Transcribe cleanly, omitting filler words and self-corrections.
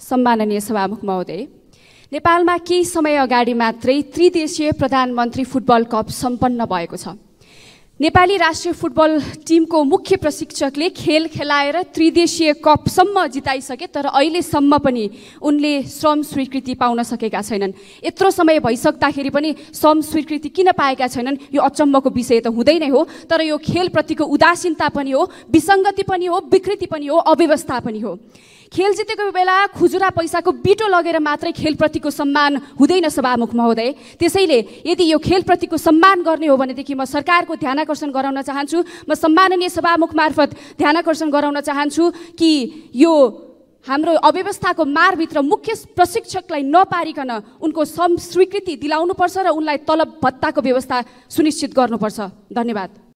सम्माननीय सभामुख महोदय, नेपालमा केही समय अगाडि मात्रै त्रिदेशीय प्रधानमन्त्री फुटबल कप सम्पन्न भएको छ। नेपाली राष्ट्रिय फुटबल टिमको मुख्य प्रशिक्षकले खेल खेलाएर त्रिदेशीय कपसम्म जिताइसके, तर अहिलेसम्म पनि उनले श्रम स्वीकृति पाउन सकेका छैनन्। यत्रो समय भइसक्दाखेरि पनि श्रम स्वीकृति किन पाएका छैनन्, यो अचम्मको विषय त हुँदै नै हो। तर यो खेलप्रतिको उदासीनता पनि हो, विसङ्गति पनि हो, विकृति पनि हो, अव्यवस्था पनि हो। खेल जितेको बेला खुजुरा पैसाको बिटो लगेर मात्रै खेलप्रतिको सम्मान हुँदैन सभामुख महोदय। त्यसैले यदि यो खेलप्रतिको सम्मान गर्ने हो भनेदेखि म सरकारको ध्यानाकर्षण गराउन चाहन्छु, म सम्माननीय सभामुख मार्फत ध्यानाकर्षण गराउन चाहन्छु कि यो हाम्रो अव्यवस्थाको मारभित्र मुख्य प्रशिक्षकलाई नपारिकन उनको श्रम स्वीकृति दिलाउनुपर्छ र उनलाई तलब भत्ताको व्यवस्था सुनिश्चित गर्नुपर्छ। धन्यवाद।